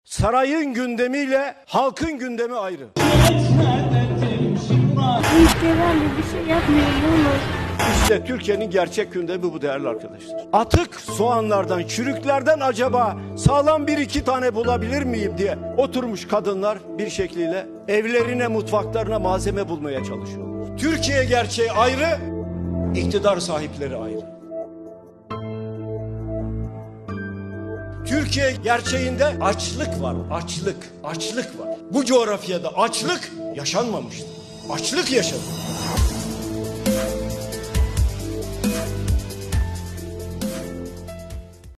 Sarayın gündemiyle halkın gündemi ayrı. İktidar bir şey yapmıyor bunu. İşte Türkiye'nin gerçek gündemi bu değerli arkadaşlar. Atık soğanlardan, çürüklerden acaba sağlam bir iki tane bulabilir miyim diye oturmuş kadınlar bir şekliyle evlerine, mutfaklarına malzeme bulmaya çalışıyorlar. Türkiye gerçeği ayrı, iktidar sahipleri ayrı. Türkiye gerçeğinde açlık var, açlık var. Bu coğrafyada açlık yaşanmamıştır. Açlık yaşadı.